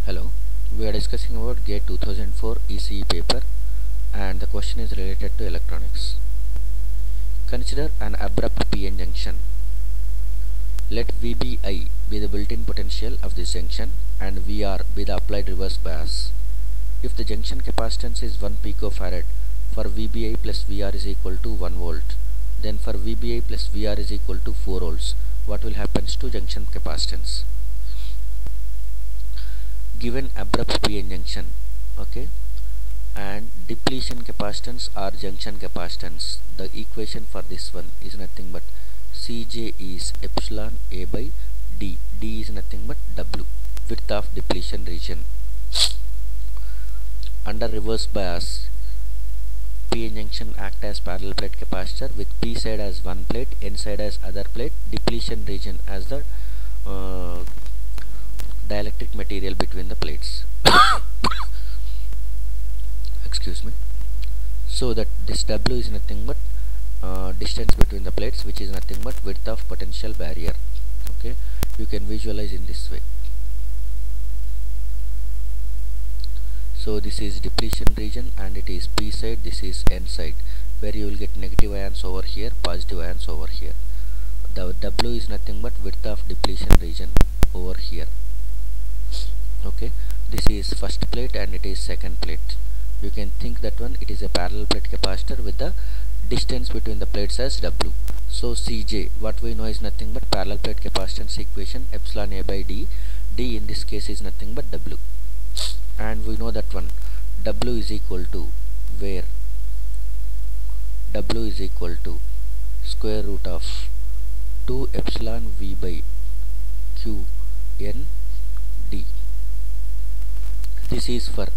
Hello, we are discussing about GATE 2004 ECE paper and the question is related to electronics. Consider an abrupt PN junction. Let VBI be the built-in potential of this junction and VR be the applied reverse bias. If the junction capacitance is 1 picofarad for VBI plus VR is equal to 1 volt, then for VBI plus VR is equal to 4 volts, what will happen to junction capacitance? Given abrupt PN junction, okay, and depletion capacitance or junction capacitance, the equation for this one is nothing but Cj is epsilon A by D. D is nothing but W, width of depletion region. Under reverse bias, PN junction act as parallel plate capacitor with P side as one plate, N side as other plate, depletion region as the dielectric material between the plates. Excuse me. So that this W is nothing but distance between the plates, which is nothing but width of potential barrier. Okay, you can visualize in this way. So this is depletion region and it is P side, this is N side, where you will get negative ions over here, positive ions over here. The W is nothing but width of depletion region over here. Okay, this is first plate and it is second plate. You can think that one it is a parallel plate capacitor with the distance between the plates as W. So Cj, what we know is nothing but parallel plate capacitance equation epsilon A by D. D in this case is nothing but W, and we know that one W is equal to where W is equal to square root of 2 epsilon V by Q N D. This is for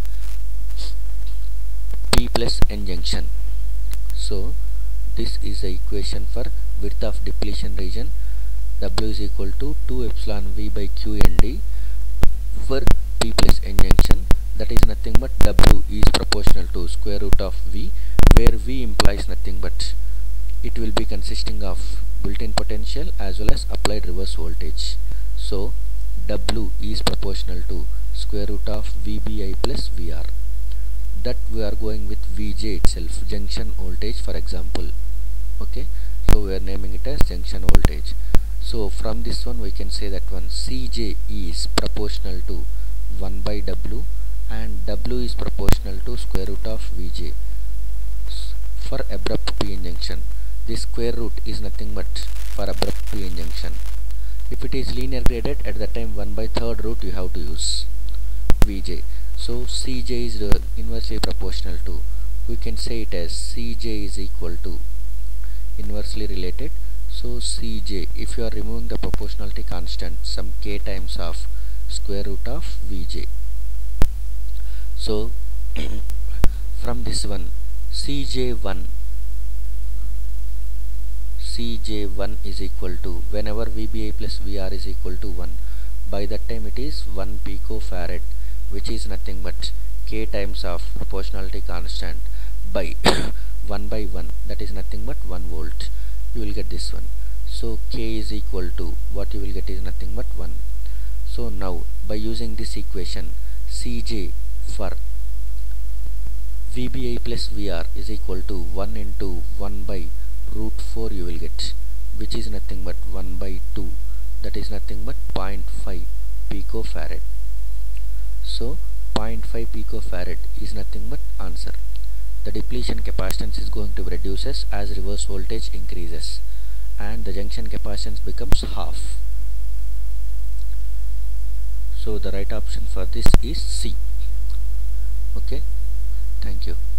P plus N junction. So this is the equation for width of depletion region. W is equal to 2 epsilon V by Q N D for P plus N junction. That is nothing but W is proportional to square root of V, where V implies nothing but it will be consisting of built-in potential as well as applied reverse voltage. So W is proportional to square root of VBI plus VR. That we are going with VJ itself, junction voltage for example. Okay, so we are naming it as junction voltage. So from this one we can say that one Cj is proportional to 1 by W and W is proportional to square root of Vj for abrupt PN junction. This square root is nothing but for abrupt PN junction. If it is linear graded, at that time 1 by third root you have to use Vj. So Cj is inversely proportional to, we can say it as Cj is equal to inversely related. So Cj, if you are removing the proportionality constant, some k times of square root of Vj. So from this one Cj1 is equal to, whenever VBI plus VR is equal to 1, by that time it is 1 picofarad, which is nothing but k times of proportionality constant by 1 by 1, that is nothing but 1 volt. You will get this one. So k is equal to, what you will get is nothing but 1. So now by using this equation, Cj for VBI plus VR is equal to 1 into 1 by root 4 you will get, which is nothing but 1 by 2, that is nothing but 0.5 picofarad. So 0.5 picofarad is nothing but answer. The depletion capacitance is going to reduces as reverse voltage increases and the junction capacitance becomes half. So the right option for this is C. Okay, thank you.